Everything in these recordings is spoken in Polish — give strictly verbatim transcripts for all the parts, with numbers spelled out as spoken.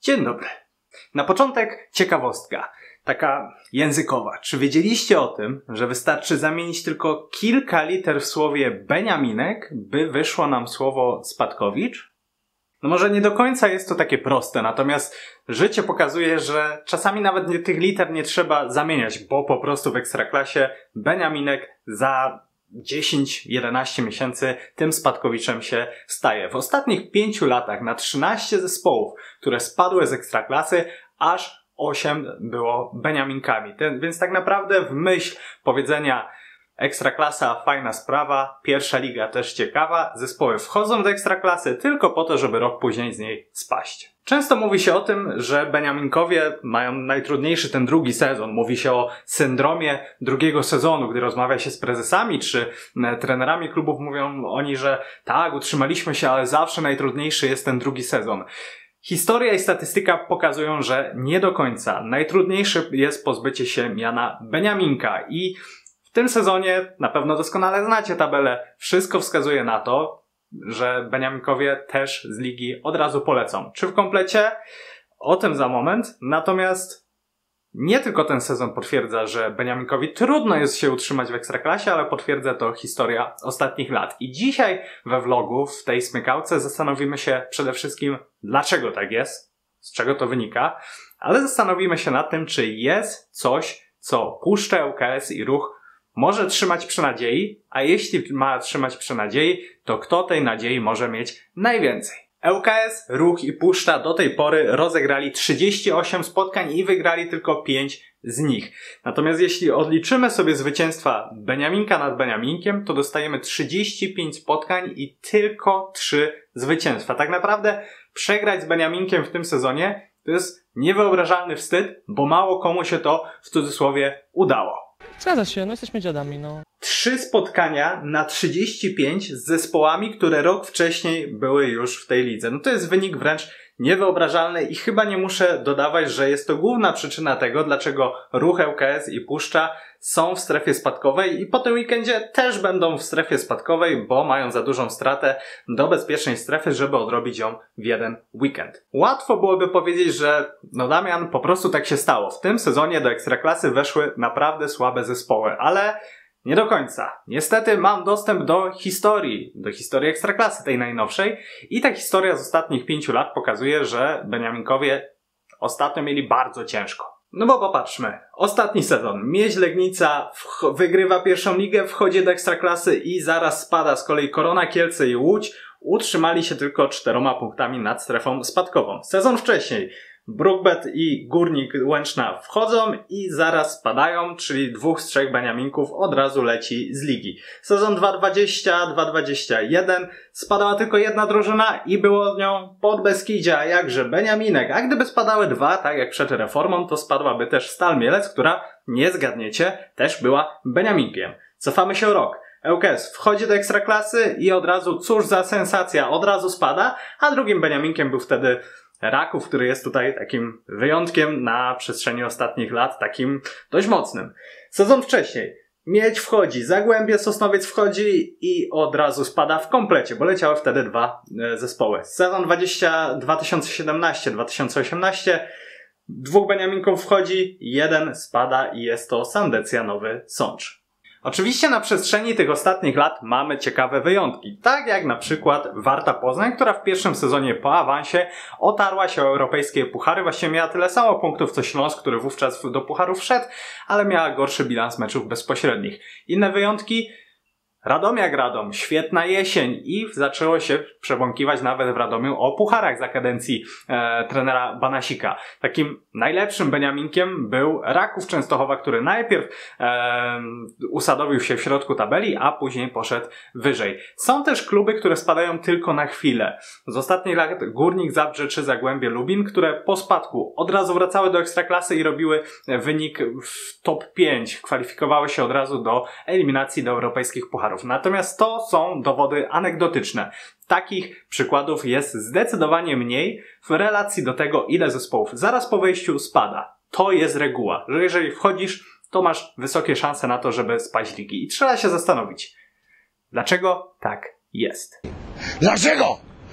Dzień dobry. Na początek ciekawostka, taka językowa. Czy wiedzieliście o tym, że wystarczy zamienić tylko kilka liter w słowie Beniaminek, by wyszło nam słowo Spadkowicz? No może nie do końca jest to takie proste, natomiast życie pokazuje, że czasami nawet nie, tych liter nie trzeba zamieniać, bo po prostu w Ekstraklasie Beniaminek za dziesięć jedenaście miesięcy tym Spadkowiczem się staje. W ostatnich pięciu latach na trzynaście zespołów, które spadły z Ekstraklasy, aż osiem było Beniaminkami. Ten, więc tak naprawdę w myśl powiedzenia Ekstraklasa fajna sprawa, pierwsza liga też ciekawa, zespoły wchodzą do Ekstraklasy tylko po to, żeby rok później z niej spaść. Często mówi się o tym, że Beniaminkowie mają najtrudniejszy ten drugi sezon. Mówi się o syndromie drugiego sezonu, gdy rozmawia się z prezesami czy trenerami klubów, mówią oni, że tak, utrzymaliśmy się, ale zawsze najtrudniejszy jest ten drugi sezon. Historia i statystyka pokazują, że nie do końca. Najtrudniejszy jest pozbycie się miana Beniaminka i w tym sezonie, na pewno doskonale znacie tabelę, wszystko wskazuje na to, że Beniaminkowie też z ligi od razu polecą. Czy w komplecie? O tym za moment. Natomiast nie tylko ten sezon potwierdza, że Beniaminkowi trudno jest się utrzymać w Ekstraklasie, ale potwierdza to historia ostatnich lat. I dzisiaj we vlogu, w tej smykałce, zastanowimy się przede wszystkim, dlaczego tak jest, z czego to wynika, ale zastanowimy się nad tym, czy jest coś, co Puszcza, L K S i Ruch może trzymać przy nadziei, a jeśli ma trzymać przy nadziei, to kto tej nadziei może mieć najwięcej? L K S, Ruch i Puszcza do tej pory rozegrali trzydzieści osiem spotkań i wygrali tylko pięć z nich. Natomiast jeśli odliczymy sobie zwycięstwa Beniaminka nad Beniaminkiem, to dostajemy trzydzieści pięć spotkań i tylko trzy zwycięstwa. Tak naprawdę przegrać z Beniaminkiem w tym sezonie to jest niewyobrażalny wstyd, bo mało komu się to w cudzysłowie udało. Zgadza się, no jesteśmy dziadami, no. Trzy spotkania na trzydzieści pięć z zespołami, które rok wcześniej były już w tej lidze. No to jest wynik wręcz niewyobrażalny i chyba nie muszę dodawać, że jest to główna przyczyna tego, dlaczego Ruch, L K S i Puszcza są w strefie spadkowej i po tym weekendzie też będą w strefie spadkowej, bo mają za dużą stratę do bezpiecznej strefy, żeby odrobić ją w jeden weekend. Łatwo byłoby powiedzieć, że no Damian, po prostu tak się stało. W tym sezonie do Ekstraklasy weszły naprawdę słabe zespoły, ale nie do końca. Niestety mam dostęp do historii, do historii Ekstraklasy tej najnowszej i ta historia z ostatnich pięciu lat pokazuje, że Beniaminkowie ostatnio mieli bardzo ciężko. No bo popatrzmy, ostatni sezon, Miedź Legnica wygrywa pierwszą ligę, wchodzi do Ekstraklasy i zaraz spada. Z kolei Korona Kielce i Łódź utrzymali się tylko czteroma punktami nad strefą spadkową. Sezon wcześniej Brookbet i Górnik Łęczna wchodzą i zaraz spadają, czyli dwóch z trzech Beniaminków od razu leci z ligi. Sezon dwa dwadzieścia dwa dwadzieścia jeden spadała tylko jedna drużyna i było nią Podbeskidzia, jakże Beniaminek. A gdyby spadały dwa, tak jak przed reformą, to spadłaby też Stal Mielec, która, nie zgadniecie, też była Beniaminkiem. Cofamy się o rok. L K S wchodzi do Ekstraklasy i od razu, cóż za sensacja, od razu spada, a drugim Beniaminkiem był wtedy Raków, który jest tutaj takim wyjątkiem na przestrzeni ostatnich lat, takim dość mocnym. Sezon wcześniej Miedź wchodzi, Zagłębie Sosnowiec wchodzi i od razu spada w komplecie, bo leciały wtedy dwa e, zespoły. Sezon dwa tysiące siedemnasty dwa tysiące osiemnasty dwóch Beniaminków wchodzi, jeden spada i jest to Sandecja Nowy Sącz. Oczywiście na przestrzeni tych ostatnich lat mamy ciekawe wyjątki, tak jak na przykład Warta Poznań, która w pierwszym sezonie po awansie otarła się o europejskie puchary, właściwie miała tyle samo punktów co Śląsk, który wówczas do pucharów wszedł, ale miała gorszy bilans meczów bezpośrednich. Inne wyjątki? Radomiak Radom, świetna jesień i zaczęło się przebąkiwać nawet w Radomiu o pucharach za kadencji e, trenera Banasika. Takim najlepszym Beniaminkiem był Raków Częstochowa, który najpierw e, usadowił się w środku tabeli, a później poszedł wyżej. Są też kluby, które spadają tylko na chwilę. Z ostatnich lat Górnik Zabrze czy Zagłębie Lubin, które po spadku od razu wracały do Ekstraklasy i robiły wynik w top pięć. Kwalifikowały się od razu do eliminacji do europejskich pucharów. Natomiast to są dowody anegdotyczne. Takich przykładów jest zdecydowanie mniej w relacji do tego, ile zespołów zaraz po wejściu spada. To jest reguła, że jeżeli wchodzisz, to masz wysokie szanse na to, żeby spaść ligi. I trzeba się zastanowić, dlaczego tak jest. Dlaczego?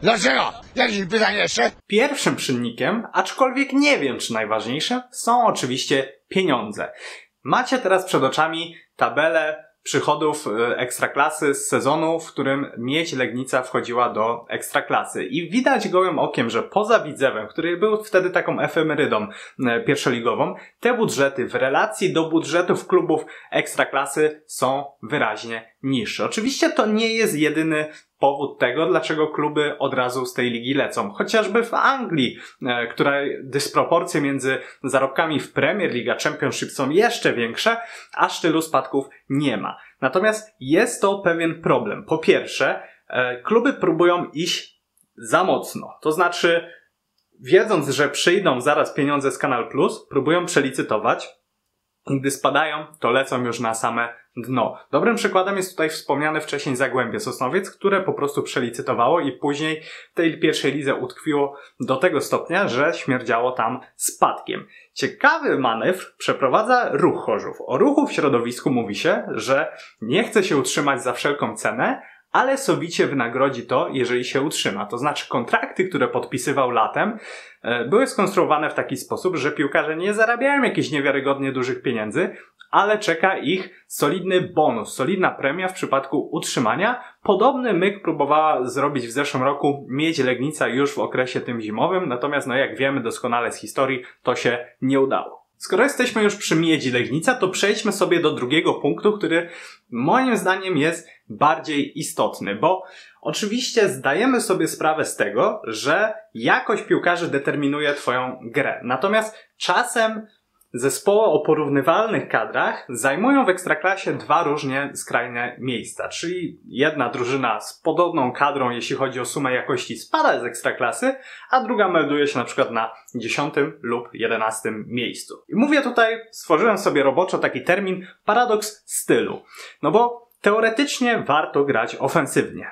Dlaczego? Jakieś pytanie jeszcze? Pierwszym czynnikiem, aczkolwiek nie wiem czy najważniejszym, są oczywiście pieniądze. Macie teraz przed oczami tabelę przychodów Ekstraklasy z sezonu, w którym Miedź Legnica wchodziła do Ekstraklasy. I widać gołym okiem, że poza Widzewem, który był wtedy taką efemerydą pierwszoligową, te budżety w relacji do budżetów klubów Ekstraklasy są wyraźnie niższe. Oczywiście to nie jest jedyny powód tego, dlaczego kluby od razu z tej ligi lecą. Chociażby w Anglii, e, która dysproporcje między zarobkami w Premier League a Championship są jeszcze większe, aż tylu spadków nie ma. Natomiast jest to pewien problem. Po pierwsze, e, kluby próbują iść za mocno. To znaczy, wiedząc, że przyjdą zaraz pieniądze z Kanal Plus, próbują przelicytować. Gdy spadają, to lecą już na same dno. Dobrym przykładem jest tutaj wspomniane wcześniej Zagłębie Sosnowiec, które po prostu przelicytowało i później w tej pierwszej lidze utkwiło do tego stopnia, że śmierdziało tam spadkiem. Ciekawy manewr przeprowadza Ruch Chorzów. O Ruchu w środowisku mówi się, że nie chce się utrzymać za wszelką cenę, ale sowicie wynagrodzi to, jeżeli się utrzyma. To znaczy kontrakty, które podpisywał latem, były skonstruowane w taki sposób, że piłkarze nie zarabiają jakichś niewiarygodnie dużych pieniędzy, ale czeka ich solidny bonus, solidna premia w przypadku utrzymania. Podobny myk próbowała zrobić w zeszłym roku Miedź Legnica już w okresie tym zimowym, natomiast no jak wiemy doskonale z historii, to się nie udało. Skoro jesteśmy już przy Miedzi Legnica, to przejdźmy sobie do drugiego punktu, który moim zdaniem jest bardziej istotny, bo oczywiście zdajemy sobie sprawę z tego, że jakość piłkarzy determinuje twoją grę. Natomiast czasem zespoły o porównywalnych kadrach zajmują w Ekstraklasie dwa różnie skrajne miejsca, czyli jedna drużyna z podobną kadrą, jeśli chodzi o sumę jakości, spada z Ekstraklasy, a druga melduje się na przykład na dziesiątym lub jedenastym miejscu. I mówię tutaj, stworzyłem sobie roboczo taki termin paradoks stylu, no bo teoretycznie warto grać ofensywnie.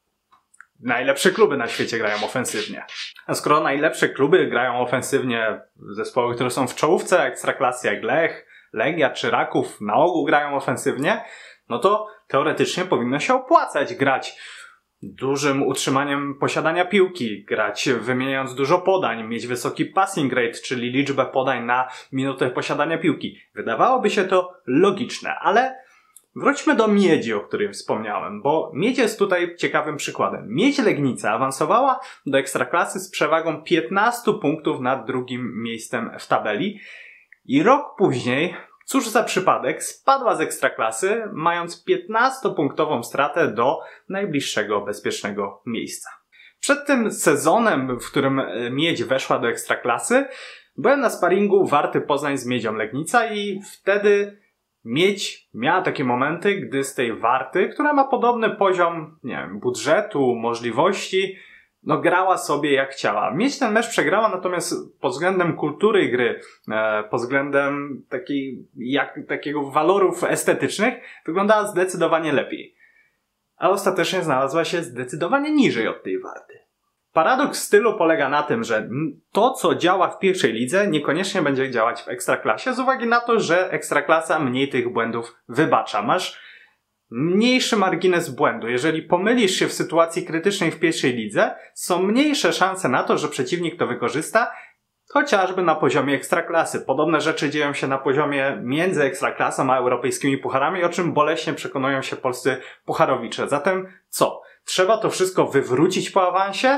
Najlepsze kluby na świecie grają ofensywnie. A skoro najlepsze kluby grają ofensywnie, zespoły, które są w czołówce Ekstraklasy jak Lech, Legia czy Raków na ogół grają ofensywnie, no to teoretycznie powinno się opłacać grać dużym utrzymaniem posiadania piłki, grać wymieniając dużo podań, mieć wysoki passing rate, czyli liczbę podań na minutę posiadania piłki. Wydawałoby się to logiczne, ale wróćmy do Miedzi, o której wspomniałem, bo Miedź jest tutaj ciekawym przykładem. Miedź Legnica awansowała do Ekstraklasy z przewagą piętnastu punktów nad drugim miejscem w tabeli i rok później, cóż za przypadek, spadła z Ekstraklasy, mając piętnastopunktową stratę do najbliższego bezpiecznego miejsca. Przed tym sezonem, w którym Miedź weszła do Ekstraklasy, byłem na sparingu Warty Poznań z Miedzią Legnica i wtedy Miedź miała takie momenty, gdy z tej Warty, która ma podobny poziom, nie wiem, budżetu, możliwości, no grała sobie jak chciała. Miedź ten mecz przegrała, natomiast pod względem kultury gry, e, pod względem takiej, jak, takiego walorów estetycznych wyglądała zdecydowanie lepiej. A ostatecznie znalazła się zdecydowanie niżej od tej Warty. Paradoks stylu polega na tym, że to, co działa w pierwszej lidze, niekoniecznie będzie działać w Ekstraklasie, z uwagi na to, że Ekstraklasa mniej tych błędów wybacza. Masz mniejszy margines błędu. Jeżeli pomylisz się w sytuacji krytycznej w pierwszej lidze, są mniejsze szanse na to, że przeciwnik to wykorzysta, chociażby na poziomie Ekstraklasy. Podobne rzeczy dzieją się na poziomie między Ekstraklasą a europejskimi pucharami, o czym boleśnie przekonują się polscy pucharowicze. Zatem co? Trzeba to wszystko wywrócić po awansie?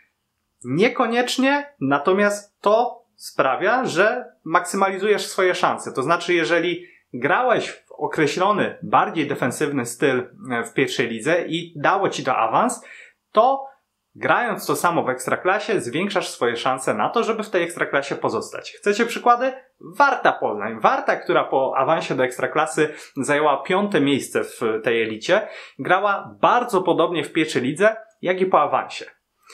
Niekoniecznie, natomiast to sprawia, że maksymalizujesz swoje szanse. To znaczy, jeżeli grałeś w określony, bardziej defensywny styl w pierwszej lidze i dało ci to awans, to grając to samo w Ekstraklasie zwiększasz swoje szanse na to, żeby w tej Ekstraklasie pozostać. Chcecie przykłady? Warta Poznań. Warta, która po awansie do Ekstraklasy zajęła piąte miejsce w tej elicie, grała bardzo podobnie w pierwszej lidze, jak i po awansie.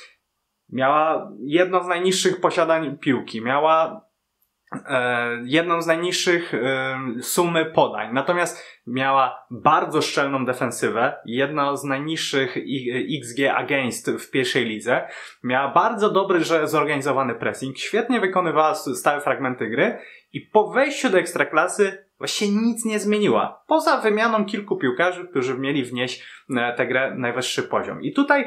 Miała jedno z najniższych posiadań piłki, miała e, jedną z najniższych e, sumy podań, natomiast miała bardzo szczelną defensywę, jedno z najniższych X G against w pierwszej lidze, miała bardzo dobry, że zorganizowany pressing, świetnie wykonywała stałe fragmenty gry i po wejściu do Ekstraklasy właściwie nic nie zmieniła, poza wymianą kilku piłkarzy, którzy mieli wnieść tę grę na najwyższy poziom. I tutaj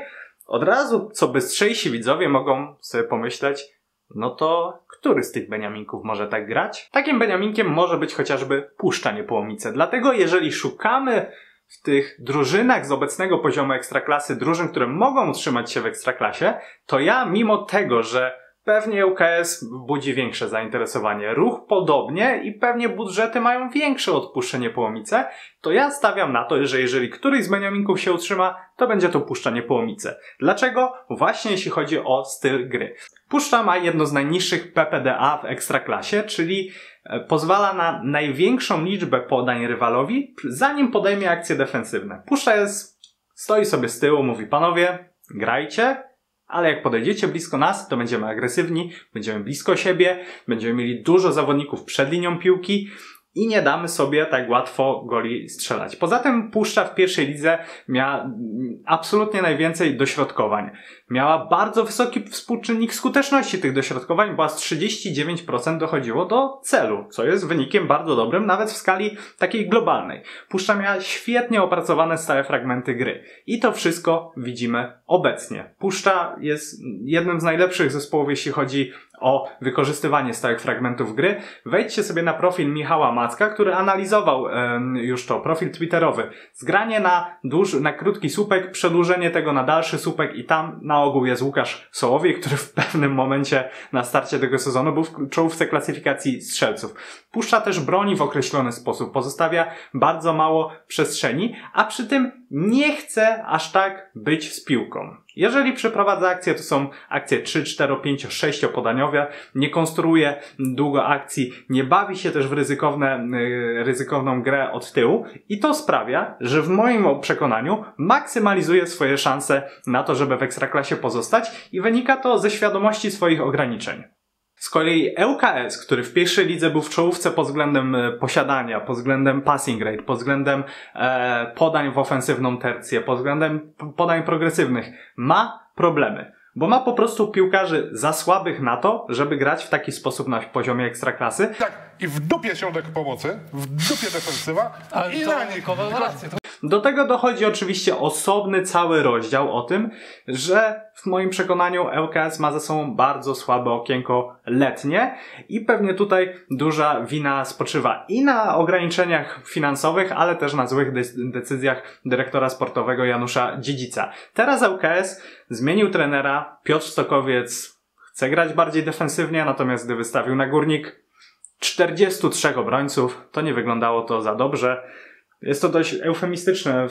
Od razu, co bystrzejsi widzowie mogą sobie pomyśleć, no to który z tych Beniaminków może tak grać? Takim Beniaminkiem może być chociażby Puszcza Niepołomice. Dlatego jeżeli szukamy w tych drużynach z obecnego poziomu Ekstraklasy drużyn, które mogą utrzymać się w Ekstraklasie, to ja mimo tego, że pewnie U K S budzi większe zainteresowanie, Ruch podobnie i pewnie budżety mają większe od Puszczy Niepołomice, to ja stawiam na to, że jeżeli któryś z Beniaminków się utrzyma, to będzie to Puszcza Niepołomice. Dlaczego? Właśnie jeśli chodzi o styl gry. Puszcza ma jedno z najniższych P P D A w Ekstraklasie, czyli pozwala na największą liczbę podań rywalowi, zanim podejmie akcje defensywne. Puszcza jest, stoi sobie z tyłu, mówi: panowie, grajcie, ale jak podejdziecie blisko nas, to będziemy agresywni, będziemy blisko siebie, będziemy mieli dużo zawodników przed linią piłki i nie damy sobie tak łatwo goli strzelać. Poza tym Puszcza w pierwszej lidze miała absolutnie najwięcej dośrodkowań. Miała bardzo wysoki współczynnik skuteczności tych dośrodkowań, bo aż trzydzieści dziewięć procent dochodziło do celu, co jest wynikiem bardzo dobrym, nawet w skali takiej globalnej. Puszcza miała świetnie opracowane stałe fragmenty gry. I to wszystko widzimy obecnie. Puszcza jest jednym z najlepszych zespołów, jeśli chodzi o wykorzystywanie stałych fragmentów gry. Wejdźcie sobie na profil Michała Macka, który analizował e, już to, profil twitterowy. Zgranie na, dłuż, na krótki słupek, przedłużenie tego na dalszy słupek i tam na ogół jest Łukasz Sołowiej, który w pewnym momencie na starcie tego sezonu był w czołówce klasyfikacji strzelców. Puszcza też broni w określony sposób, pozostawia bardzo mało przestrzeni, a przy tym nie chce aż tak być z piłką. Jeżeli przeprowadza akcje, to są akcje trzy, cztery, pięć, sześć podaniowe, nie konstruuje długo akcji, nie bawi się też w ryzykowne, yy, ryzykowną grę od tyłu i to sprawia, że w moim przekonaniu maksymalizuje swoje szanse na to, żeby w Ekstraklasie pozostać i wynika to ze świadomości swoich ograniczeń. Z kolei E U K S, który w pierwszej lidze był w czołówce pod względem posiadania, pod względem passing rate, pod względem e, podań w ofensywną tercję, pod względem podań progresywnych, ma problemy. Bo ma po prostu piłkarzy za słabych na to, żeby grać w taki sposób na poziomie Ekstraklasy. Tak, i w dupie środek pomocy, w dupie defensywa Ale i to na nich. rację. Do tego dochodzi oczywiście osobny cały rozdział o tym, że w moim przekonaniu E U K S ma ze sobą bardzo słabe okienko letnie i pewnie tutaj duża wina spoczywa i na ograniczeniach finansowych, ale też na złych decyzjach dyrektora sportowego Janusza Dziedzica. Teraz E U K S zmienił trenera, Piotr Stokowiec chce grać bardziej defensywnie, natomiast gdy wystawił na Górnik czterdziestu trzech obrońców, to nie wyglądało to za dobrze. Jest to dość eufemistyczne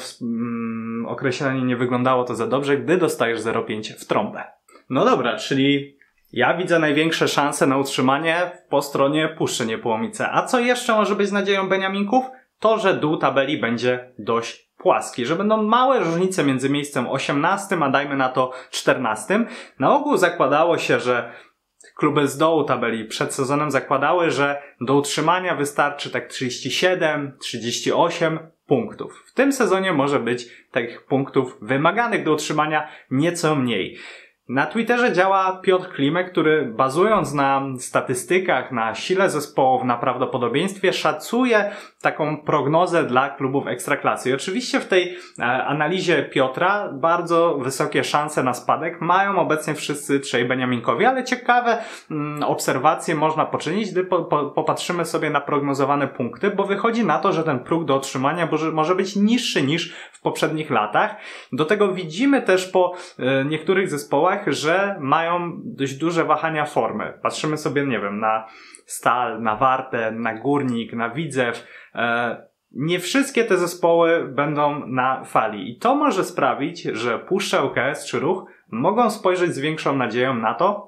mm, określenie, nie wyglądało to za dobrze, gdy dostajesz zero przecinek pięć w trąbę. No dobra, czyli ja widzę największe szanse na utrzymanie po stronie Puszczy Niepołomice. A co jeszcze może być nadzieją Beniaminków? To, że dół tabeli będzie dość płaski, że będą małe różnice między miejscem osiemnastym, a dajmy na to czternastym. Na ogół zakładało się, że kluby z dołu tabeli przed sezonem zakładały, że do utrzymania wystarczy tak trzydzieści siedem, trzydzieści osiem punktów. W tym sezonie może być tych punktów wymaganych do utrzymania nieco mniej. Na Twitterze działa Piotr Klimek, który bazując na statystykach, na sile zespołów, na prawdopodobieństwie szacuje taką prognozę dla klubów Ekstraklasy. I oczywiście w tej e, analizie Piotra bardzo wysokie szanse na spadek mają obecnie wszyscy trzej Beniaminkowie, ale ciekawe mm, obserwacje można poczynić, gdy po, po, popatrzymy sobie na prognozowane punkty, bo wychodzi na to, że ten próg do otrzymania może, może być niższy niż w poprzednich latach. Do tego widzimy też po e, niektórych zespołach, że mają dość duże wahania formy. Patrzymy sobie, nie wiem, na Stal, na Wartę, na Górnik, na Widzew. E, nie wszystkie te zespoły będą na fali. I to może sprawić, że Puszcza, U K S czy Ruch mogą spojrzeć z większą nadzieją na to,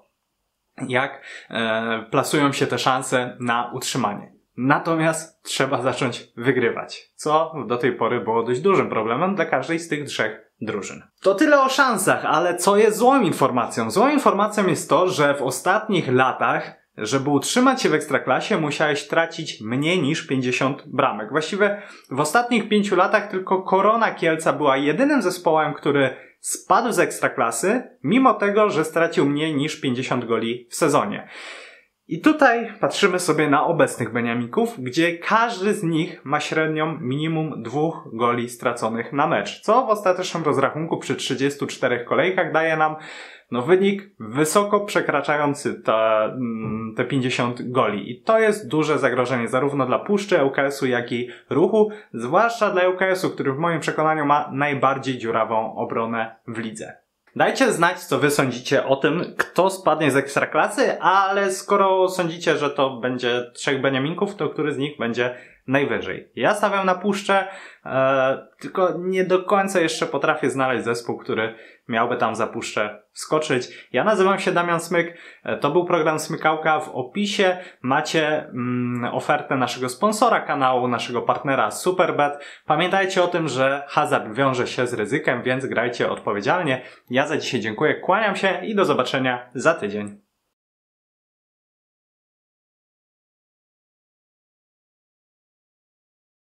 jak e, plasują się te szanse na utrzymanie. Natomiast trzeba zacząć wygrywać, co do tej pory było dość dużym problemem dla każdej z tych trzech drużyn. To tyle o szansach, ale co jest złą informacją? Złą informacją jest to, że w ostatnich latach, żeby utrzymać się w Ekstraklasie, musiałeś tracić mniej niż pięćdziesiąt bramek. Właściwie w ostatnich pięciu latach tylko Korona Kielce była jedynym zespołem, który spadł z Ekstraklasy, mimo tego, że stracił mniej niż pięćdziesiąt goli w sezonie. I tutaj patrzymy sobie na obecnych Beniamików, gdzie każdy z nich ma średnią minimum dwóch goli straconych na mecz, co w ostatecznym rozrachunku przy trzydziestu czterech kolejkach daje nam no wynik wysoko przekraczający te, te pięćdziesiąt goli. I to jest duże zagrożenie zarówno dla Puszczy, L K S-u, jak i Ruchu, zwłaszcza dla L K S-u, który w moim przekonaniu ma najbardziej dziurawą obronę w lidze. Dajcie znać, co wy sądzicie o tym, kto spadnie z Ekstraklasy, ale skoro sądzicie, że to będzie trzech Beniaminków, to który z nich będzie najwyżej? Ja stawiam na Puszczę, e, tylko nie do końca jeszcze potrafię znaleźć zespół, który miałby tam za Puszczę wskoczyć. Ja nazywam się Damian Smyk, e, to był program Smykałka. W opisie macie mm, ofertę naszego sponsora kanału, naszego partnera Superbet. Pamiętajcie o tym, że hazard wiąże się z ryzykiem, więc grajcie odpowiedzialnie. Ja za dzisiaj dziękuję, kłaniam się i do zobaczenia za tydzień.